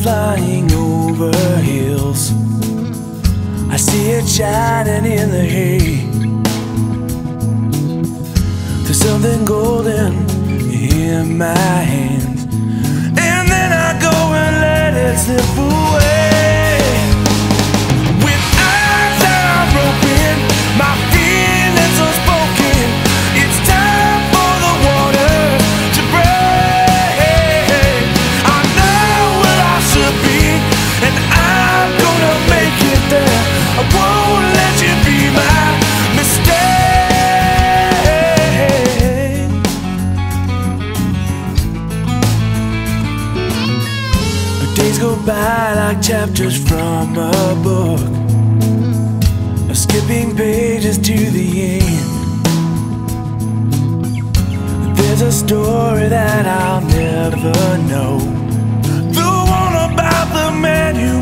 flying over hills. I see it shining in the hay. There's something golden in my hands, and then I go and let it slip away. With eyes that are broken, my feelings unspoken, it's time for the water to break. I know where I should be, and I'm gonna make it there. I won't let you be my mistake. Days go by like chapters from a book, skipping pages to the end. There's a story that I'll never know, the one about the man who